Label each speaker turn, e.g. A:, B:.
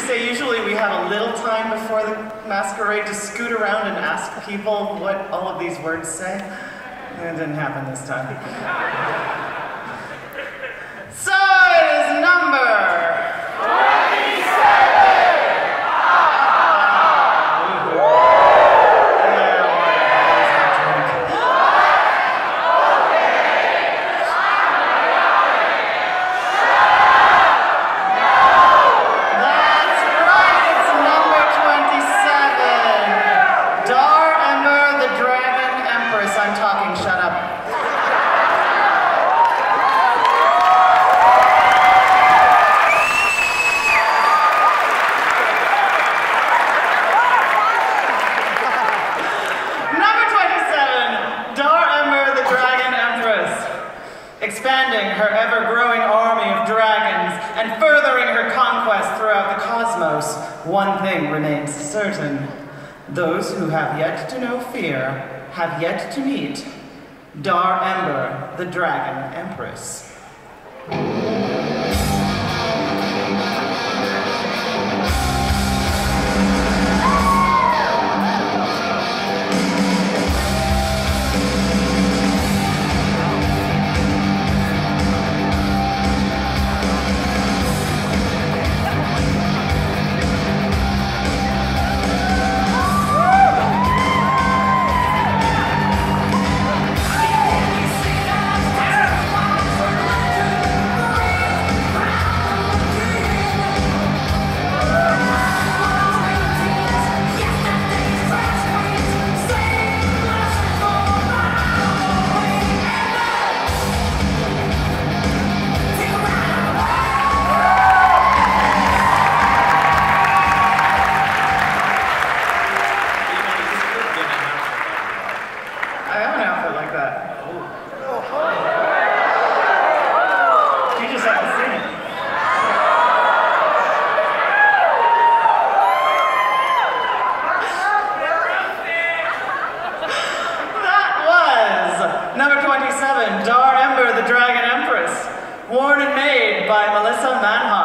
A: say usually we have a little time before the masquerade to scoot around and ask people what all of these words say. It didn't happen this time. So it is number 27! Expanding her ever-growing army of dragons and furthering her conquest throughout the cosmos, one thing remains certain. Those who have yet to know fear have yet to meet Dar Ember, the Dragon Empress. Dar Ember, the Dragon Empress, worn and made by Melissa Manheim.